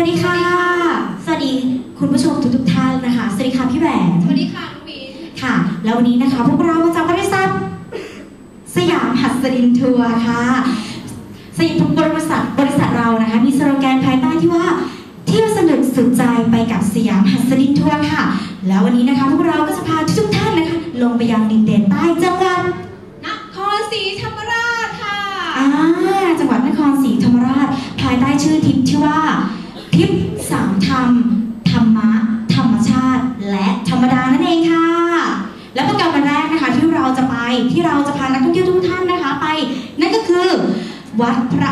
ดีค่ะสวัสดีคุณผู้ชมทุกท่านนะคะสวัสดีค่ะพี่แหวนสวัสดีค่ะน้องบีค่ะแล้ววันนี้นะคะพวกเราจากบริษัทสยามหัสดินทัวร์ค่ะบริษัทเรานะคะมีสโลแกนภายใต้ที่ว่าเที่ยวสนุกสุดใจไปกับสยามหัสดินทัวร์ค่ะแล้ววันนี้นะคะพวกเราก็จะพาทุกท่านนะคะลงไปยังดินแดนใต้จังหวัดนครศรีธรรมราชค่ะจังหวัดนครศรีธรรมราชภายใต้ชื่อทริปที่ว่าทริปสามธรรมธรรมะธรรมชาติและธรรมดานั่นเองค่ะและโปรแกรมวันแรกนะคะที่เราจะพานักท่องเที่ยวทุกท่านนะคะไปนั่นก็คือวัดพระ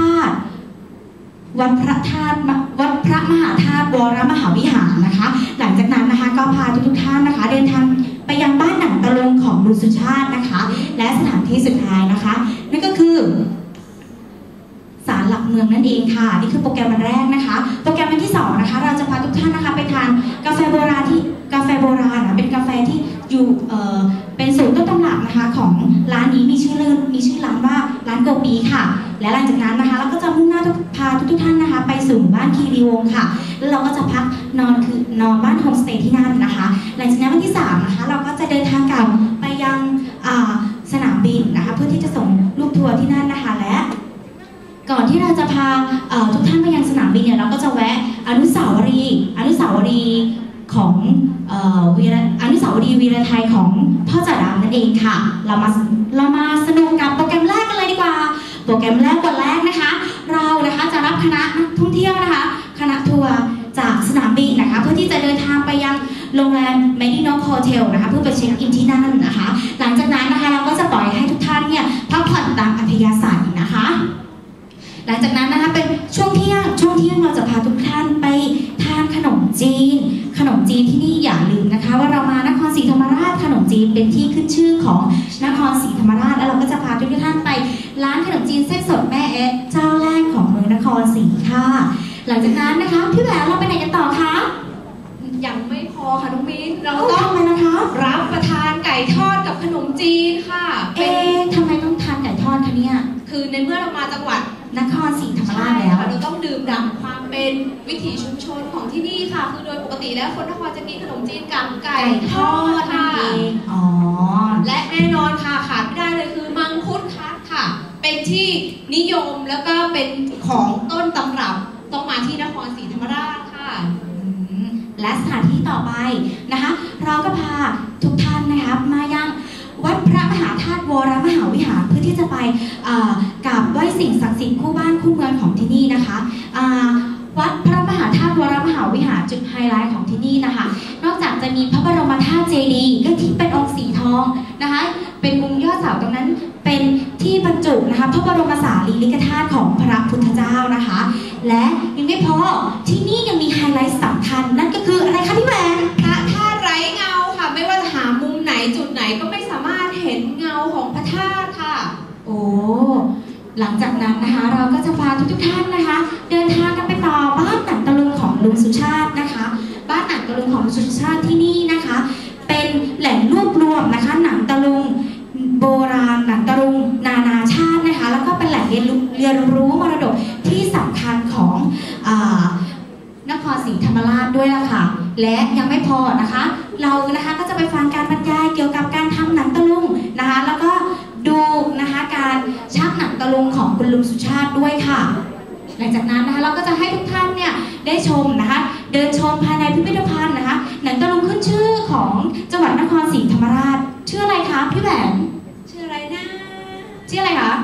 มหาธาตุวรมหาวิหารนะคะหลังจากนั้นนะคะก็พาทุกท่านนะคะเดินทางไปยังบ้านหนังตะลุงของลุงสุชาตินะคะและสถานที่สุดท้ายนะคะนั่นก็คือศาลหลักเมืองนั่นเองค่ะนี่คือโปรแกรมวันแรกนะคะโปรแกรมวันที่2นะคะเราจะพาทุกท่านนะคะไปทานกาแฟโบราณนะเป็นกาแฟที่อยู่เป็นสูตรต้นตำรับนะคะของร้านนี้มีชื่อร้านว่าร้านโกปีค่ะและหลังจากนั้นนะคะเราก็จะมุ่งหน้าพาทุกท่านนะคะไปสู่บ้านคีรีวงศ์ค่ะแล้วเราก็จะพักนอนบ้านโฮมสเตย์ที่นั่นนะคะหลังจากนั้นวันที่3นะคะเราก็จะเดินทางกลับไปยังสนามบินนะคะเพื่อที่จะส่งลูกทัวร์ที่นั่นนะคะและก่อนที่เราจะพาทุกท่านไปยังสนามบินเนี่ยเราก็จะแวะอนุสาวรีย์ของอนุสาวรีย์วีรไทยของพ่อจ่าดำนั่นเองค่ะเรามาสนุกกับโปรแกรมแรกกันเลยดีกว่าโปรแกรมแรกวันแรกนะคะเรานะคะจะรับคณะนักท่องเที่ยวนะคะคณะทัวร์จากสนามบินนะคะเพื่อที่จะเดินทางไปยังโรงแรมเมดิโนโฮเทลนะคะเพื่อไปเช็คอินที่นั่นนะคะหลังจากนั้นนะคะเราก็จะปล่อยให้ทุกท่านเนี่ยพักผ่อนตามอัธยาศัยนะคะหลังจากนั้นนะคะเป็นช่วงเที่ยงเราจะพาทุกท่านไปทานขนมจีนที่นี่อย่าลืมนะคะว่าเรามานครศรีธรรมราชขนมจีนเป็นที่ขึ้นชื่อของนครศรีธรรมราชแล้วเราก็จะพาทุกท่านไปร้านขนมจีนเส้นสดแม่เอ๊ะเจ้าแรกของเมืองนครศรีค่ะหลังจากนั้นนะคะพี่แหวนเราไปไหนกันต่อคะยังไม่พอค่ะน้องบีเราต้องไปนะคะรับประทานไก่ทอดกับขนมจีนค่ะทำไมต้องทานไก่ทอดคะเนี่ยคือในเมื่อเรามาจังหวัดนครศรีธรรมราชแล้วเราต้องดื่มด่ำความเป็นวิถีชุมชนของที่นี่ค่ะคือโดยปกติแล้วคนนครจะกินขนมจีนกับไก่ทอดค่ะและแน่นอนค่ะขาดไม่ได้เลยคือมังคุดคัดค่ะเป็นที่นิยมแล้วก็เป็นของต้นตำรับต้องมาที่นครศรีธรรมราชค่ะและสถานที่ต่อไปนะคะเราก็พาทุกท่านนะคะมายังวัดพระมหาธาตุวรมหาวิหารเพื่อที่จะไปกราบไหว้สิ่งศักดิ์สิทธิ์คู่บ้านคู่เมืองของที่นี่นะคะวัดพระมหาธาตุวรมหาวิหารจุดไฮไลท์ของที่นี่นะคะนอกจากจะมีพระบรมธาตุเจดีย์ก็ที่เป็นองค์สีทองนะคะเป็นมุมยอดเสาตรงนั้นเป็นที่บรรจุนะคะพระบรมสารีริกธาตุของพระพุทธเจ้านะคะและยังไม่พอที่นี่ยังมีไฮไลท์สำคัญนั่นก็คืออะไรคะพี่แหวนพระธาตุไร้เงาค่ะไม่ว่าจะหามุมไหนจุดไหนก็ไม่สามารถเห็นเงาของพระธาตุค่ะโอ้หลังจากนั้นนะคะเราก็จะพาทุกท่านนะคะเดินทางกันไปต่อบ้านหนังตะลุงของลุงสุชาตินะคะบ้านหนังตะลุงของลุงสุชาติที่นี่นะคะเป็นแหล่งรวบรวมนะคะหนังตะลุงโบราณหนังตะลุงนานาชาตินะคะแล้วก็เป็นแหล่งเรียนรู้มรดกที่สำคัญของนครศรีธรรมราชด้วยล่ะค่ะและยังไม่พอนะคะเรานะคะก็จะไปฟังการบรรยายเกี่ยวกับการทำหนังตะลุงนะคะแล้วก็ดูนะคะการชักหนังตะลุงของคุณลุงสุชาติด้วยค่ะหลังจากนั้นนะคะเราก็จะให้ทุกท่านเนี่ยได้ชมนะคะเดินชมภายในพิพิธภัณฑ์นะคะหนังตะลุงขึ้นชื่อของจังหวัดนครศรีธรรมราชชื่ออะไรคะพี่แหวนชื่ออะไรนะชื่ออะไรคะ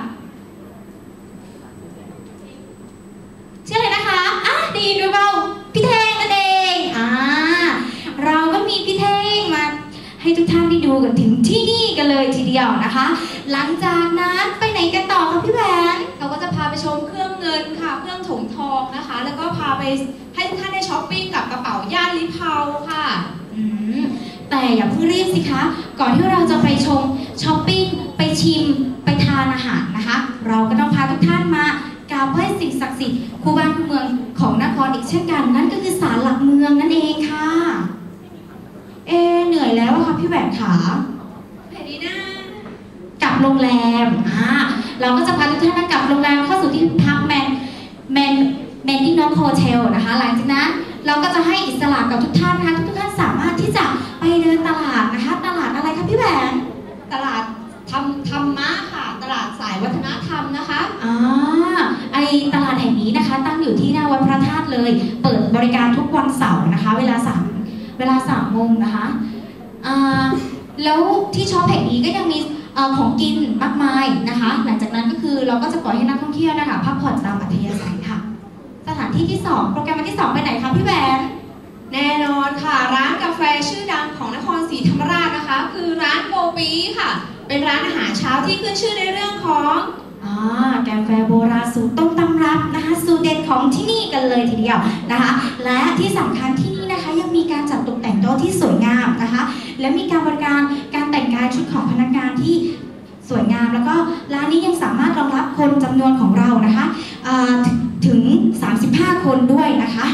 ชื่ออะไรนะคะดีดูเปล่าพี่เท่งนั่นเองเราก็มีพี่เท่งมาให้ทุกท่านได้ดูกันถึงที่นี่กันเลยทีเดียวนะคะหลังจากนั้นไปไหนกันต่อคะพี่แหวนเราก็จะพาไปชมเครื่องเงินค่ะเครื่องถมทองนะคะแล้วก็พาไปให้ทุกท่านได้ช้อปปิ้งกับกระเป๋าย่านลิเพาค่ะแต่อย่าเพิ่งรีบสิคะก่อนที่เราจะไปชมช้อปปิ้งไปชิมไปทานอาหารนะคะเราก็ต้องพาทุกท่านมากราบไหว้สิ่งศักดิ์สิทธิ์คู่บ้านคู่เมืองของนครอีกเช่นกันนั่นก็คือศาลหลักเมืองนั่นเองค่ะเหนื่อยแล้วค่ะพี่แหวนขาไปดีนะกลับโรงแรมเราก็จะพาทุกท่านกลับโรงแรมเข้าสู่ที่พักแมนเมนดิ้งนกโฮเทลนะคะหลังจากนั้นเราก็จะให้อิสระกับทุกท่านนะคะทุกท่านสามารถที่จะไปเดินตลาดนะคะตลาดอะไรคะพี่แหวนตลาดธรรมะค่ะตลาดสายวัฒนธรรมนะคะไอตลาดแห่งนี้นะคะตั้งอยู่ที่หน้าวัดพระธาตุเลยเปิดบริการทุกวันเสาร์นะคะเวลา3 โมงนะคะแล้วที่ช็อปแห่งนี้ก็ยังมีของกินมากมายนะคะหลังจากนั้นก็คือเราก็จะปล่อยให้นักท่องเที่ยวนะคะพักผ่อนตามอัธยาศัยค่ะสถานที่ที่2โปรแกรมวันที่2ไปไหนคะพี่แหวนแน่นอนค่ะร้านกาแฟชื่อดังของนครศรีธรรมราชนะคะคือร้านโกปีค่ะเป็นร้านอาหารเช้าที่ขึ้นชื่อในเรื่องของกาแฟโบราณสูตรต้นตำรับนะคะสูตรเด็ดของที่นี่กันเลยทีเดียวนะคะและที่สำคัญที่นี่นะคะยังมีการจัดตกแต่งโต๊ะที่สวยงามนะคะและมีการบริการการแต่งกายชุดของพนักงานที่สวยงามแล้วก็ร้านนี้ยังสามารถรองรับคนจำนวนของเรานะคะถึง35 คนด้วยนะคะ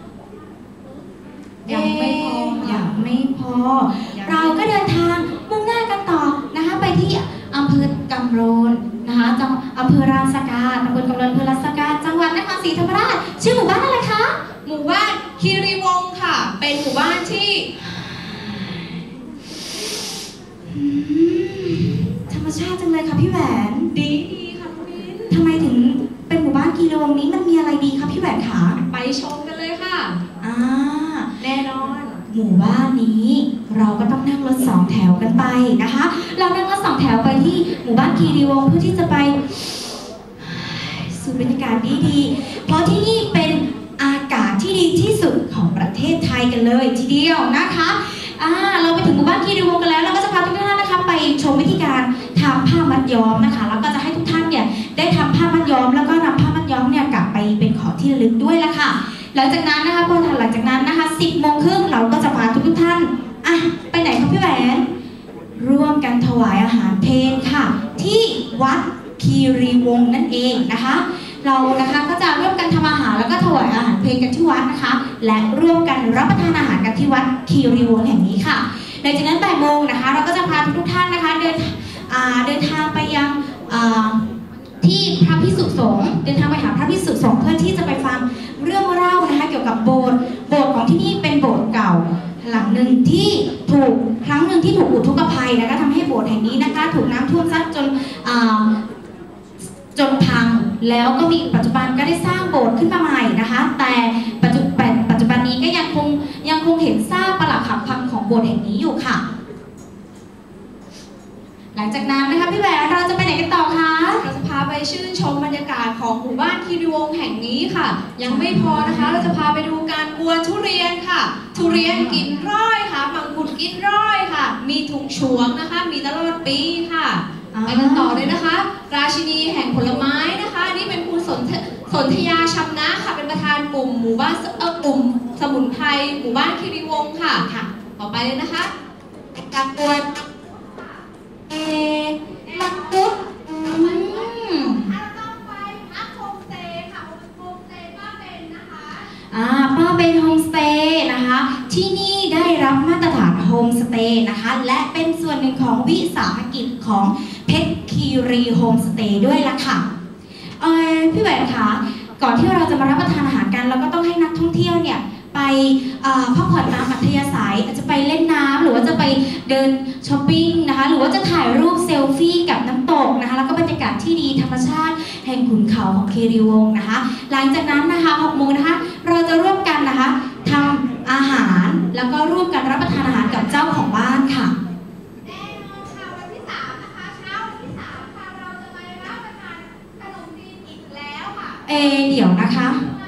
ยังไม่พอเราก็เดินทางมุ่งหน้ากันต่อนะคะไปที่อำเภอกำโรนนะคะอำเภอรานสกาตำบลกำโรนอำเภอรานสกาจังหวัดนครศรีธรรมราชชื่อหมู่บ้านอะไรคะหมู่บ้านคีรีวงศ์ค่ะเป็นหมู่บ้านที่ธรรมชาติจังเลยค่ะพี่แหวนดีค่ะคุณมิ้นทำไมถึงเป็นหมู่บ้านคีรีวงศ์นี้มันมีอะไรดีคะพี่แหวนคะไปชมกันเลยค่ะแน่นอนหมู่บ้านนี้เราก็ต้องนั่งรถ2 แถวกันไปนะคะเรานั่งรถ2 แถวไปที่หมู่บ้านคีรีวงศ์เพื่อที่จะไปสูดบรรยากาศดีๆเพราะที่นี่เป็นอากาศที่ดีที่สุดของประเทศไทยกันเลยทีเดียวนะคะเราไปถึงหมู่บ้านคีรีวงศ์กันแล้วเราก็จะพาทุกท่านนะคะไปชมวิธีการทำผ้ามัดย้อมนะคะแล้วก็จะให้ทุกท่านเนี่ยได้ทำผ้ามัดย้อมแล้วก็นำผ้ามัดย้อมเนี่ยกลับไปเป็นของที่ระลึกด้วยละค่ะหลังจากนั้นนะคะพอหลังจากนั้นนะคะ10 โมงครึ่งเราก็จะพาทุกท่านไปไหนคะพี่แหวนร่วมกันถวายอาหารเพลค่ะที่วัดคีรีวงศ์นั่นเองนะคะเรานะคะก็จะร่วมกันทำอาหารแล้วก็ถวายอาหารเพลกันที่วัดนะคะและร่วมกันรับประทานอาหารกันที่วัดคีรีวงศ์แห่งนี้ค่ะหลังจากนั้น8 โมงนะคะเราก็จะพาทุกท่านนะคะเดินทางไปยังที่พระภิกษุสงฆ์เดินทางไปหาพระภิกษุสงฆ์เพื่อที่จะไปฟังเรื่องเล่านะคะเกี่ยวกับโบสถ์ของที่นี่เป็นโบสถ์เก่าหลังหนึ่งที่ครั้งหนึ่งที่ถูกอุทกภัยนะคะทำให้โบสถ์แห่งนี้นะคะถูกน้ำท่วมซัดจนพังแล้วก็มีปัจจุบันก็ได้สร้างโบสถ์ขึ้นมาใหม่นะคะแต่ปัจจุบันนี้ก็ยังคงเห็นซากปรักหักพังของโบสถ์แห่งนี้อยู่ค่ะหลังจากนั้นนะคะพี่แหวนเราจะไปไหนกันต่อคะเราจะพาไปชื่นชมบรรยากาศของหมู่บ้านคีรีวงศ์แห่งนี้ค่ะยังไม่พอนะคะเราจะพาไปดูการกวนทุเรียนค่ะทุเรียนกินร้อยค่ะมังคุดกินร้อยค่ะมีถุงฉวงนะคะมีตลอดปีค่ะไปกันต่อเลยนะคะราชินีแห่งผลไม้นะคะนี่เป็นคุณสนธยาชำนะค่ะเป็นประธานกลุ่มหมู่บ้านกลุ่มสมุนไพรหมู่บ้านคีรีวงศ์ค่ะต่อไปเลยนะคะการกวนมังคุดป้าเป็นโฮมสเตย์นะคะที่นี่ได้รับมาตรฐานโฮมสเตย์นะคะและเป็นส่วนหนึ่งของวิสาหกิจของเพชรคีรีโฮมสเตย์ด้วยล่ะค่ะพี่แหวนคะก่อนที่เราจะมารับประทานอาหารกันเราก็ต้องให้นักท่องเที่ยวเนี่ยไปพักผ่อนตามอัธยาศัยอาจจะไปเล่นน้ำหรือว่าจะไปเดินช้อปปิ้งนะคะหรือว่าจะถ่ายรูปเซลฟี่กับน้ำตกนะคะแล้วก็บรรยากาศที่ดีธรรมชาติแห่งขุนเขาของคีรีวงศ์นะคะหลังจากนั้นนะคะ6 โมงนะคะเราจะร่วมกันนะคะทำอาหารแล้วก็ร่วมกันรับประทานอาหารกับเจ้าของบ้านค่ะแน่นอนค่ะวันที่3นะคะเช้าวันที่3ค่ะเราจะไปรับประทานขนมจีนอีกแล้วค่ะเดี๋ยวนะคะ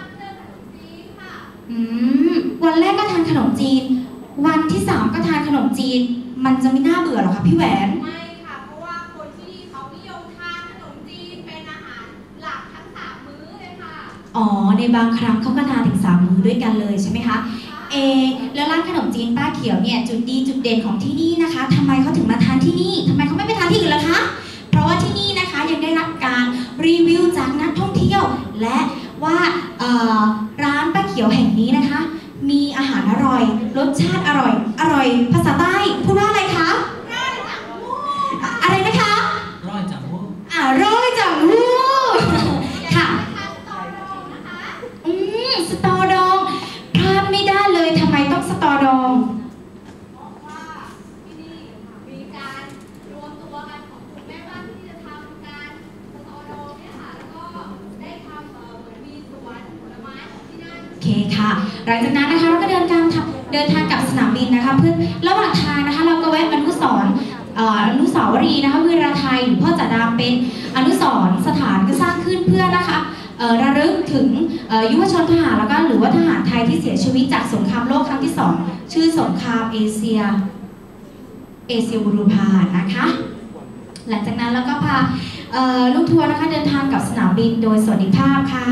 วันแรกก็ทานขนมจีนวันที่3ก็ทานขนมจีนมันจะไม่น่าเบื่อหรอคะพี่แหวนไม่ค่ะเพราะว่าคนที่เขานิยมทานขนมจีนเป็นอาหารหลักทั้ง3 มื้อเลยค่ะในบางครั้งเขาก็ทานถึง3 มื้อด้วยกันเลยใช่ไหมคะแล้วร้านขนมจีนป้าเขียวเนี่ยจุดดีจุดเด่นของที่นี่นะคะทำไมเขาถึงมาทานที่นี่ทำไมเขาไม่ไปทานที่อื่นล่ะคะเพราะว่าที่นี่นะคะยังได้รับการรีวิวจากนักท่องเที่ยวและว่าร้านป้าเขียวแห่งนี้นะคะมีอาหารอร่อยรสชาติอร่อยภาษาใต้พูดว่าอะไรคะอะไรนะคะร้อยจังหู้ร้อยจังหู้ค่ะสตอดองพลาดไม่ได้เลยทำไมต้องสตอดองเพราะว่าที่นี่มีการรวมตัวกันของกลุ่มแม่บ้านที่จะทำการสตอดองเนี่ยค่ะแล้วก็ได้ทำเหมือนมีสวนผลไม้ของที่นั่นโอเคค่ะหลังจากนั้นนะคะเราก็เดินทางกลับสนามบินนะคะเพื่อระหว่างทางนะคะเราก็แวะอนุสาวรีย์นะคะวีรไทยหลวงพ่อจัดดามเป็นอนุสรณ์สถานก็สร้างขึ้นเพื่อนะคะระลึกถึงยุวชนทหารแล้วก็หรือว่าทหารไทยที่เสียชีวิตจากสงครามโลกครั้งที่ 2ชื่อสงครามเอเชียบูรพานะคะ หลังจากนั้นเราก็พาลูกทัวร์นะคะเดินทางกับสนามบินโดยสวัสดิภาพค่ะ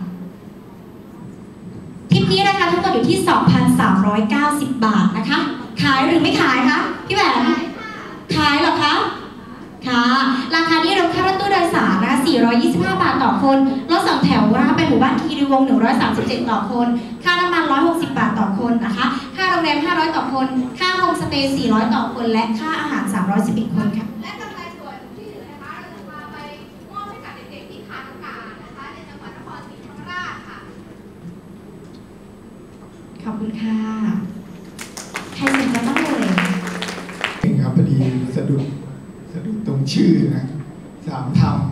ทริปนี้ราคาทั้งหมดอยู่ที่ 2,390 บาทนะคะขายหรือไม่ขายคะพี่แหวนขายเหรอคะค่ะราคานี้รวมค่ารถตู้โดยสารนะ425 บาทต่อคนรถ2 แถวนะคะไปหมู่บ้านคีรีวงศ์137ต่อคนค่าน้ำมัน160 บาทต่อคนนะคะค่าโรงแรม500ต่อคนค่าโฮมสเตย์400ต่อคนและค่าอาหาร311คนค่ะและกำไรส่วนที่เหลือนะคะเราจะพาไปมอบให้กับเด็กๆที่ขาดโอกาสนะคะในจังหวัดนครศรีธรรมราชค่ะขอบคุณค่ะใครสนใจบ้างเลยจริงครับพอดีสะดุดตรงชื่อนะสามธรรม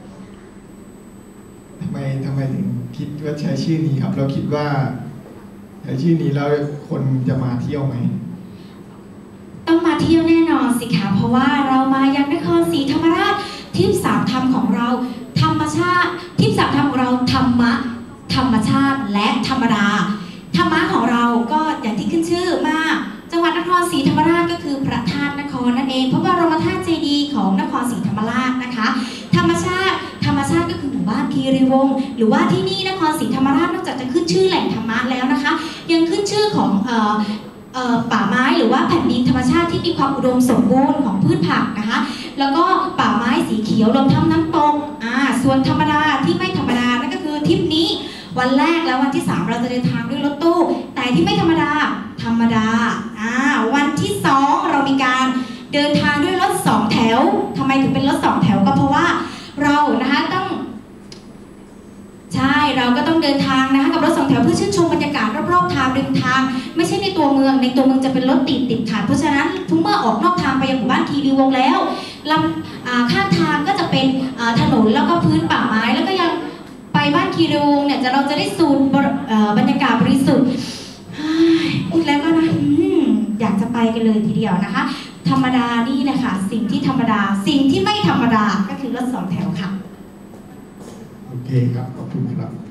ทำไมถึงคิดว่าใช้ชื่อนี้ครับเราคิดว่าใช้ชื่อนี้แล้วคนจะมาเที่ยวไหมต้องมาเที่ยวแน่นอนสิคะเพราะว่าเรามายังนครศรีธรรมราชทริป3 ธรรมของเราธรรมชาติทริป3 ธรรมของเราธรรมะธรรมชาติและธรรมดาธรรมะของเราก็อย่างที่ขึ้นชื่อมาจังหวัดนครศรีธรรมราชก็คือพระธาตุนครนั่นเองพระบรมธาตุเจดีย์ของนครศรีธรรมราชนะคะธรรมชาติก็คือหมู่บ้านคีรีวงศ์หรือว่าที่นี่นครศรีธรรมราชนอกจากจะขึ้นชื่อแหล่งธรรมะแล้วนะคะยังขึ้นชื่อของป่าไม้หรือว่าแผ่นดินธรรมชาติที่มีความอุดมสมบูรณ์ของพืชผักนะคะแล้วก็ป่าไม้สีเขียวรวมทั้งน้ำตกส่วนธรรมดาที่ไม่ธรรมดานั่นก็คือทริปนี้วันแรกและวันที่3เราจะเดินทางด้วยรถตู้แต่ที่ไม่ธรรมดาวันที่2เรามีการเดินทางด้วยรถ2 แถวทำไมถึงเป็นรถ2 แถวก็เพราะว่าเรานะคะเราก็ต้องเดินทางนะคะกับรถ2 แถวเพื่อชื่นชมบรรยากาศรอบๆทางริมทางไม่ใช่ในตัวเมืองจะเป็นรถติดขัดเพราะฉะนั้นทุกเมื่อออกนอกทางไปยังหมู่บ้านคีรีวงศ์แล้วข้างทางก็จะเป็นถนนแล้วก็พื้นป่าไม้แล้วก็ยังไปบ้านคีรีวงศ์เนี่ยเราจะได้สูดบรรยากาศบริสุทธิ์พูดแล้วก็นะอยากจะไปกันเลยทีเดียวนะคะธรรมดานี่แหละค่ะสิ่งที่ธรรมดาสิ่งที่ไม่ธรรมดาก็คือรถ2 แถวค่ะโอเคครับขอบคุณครับ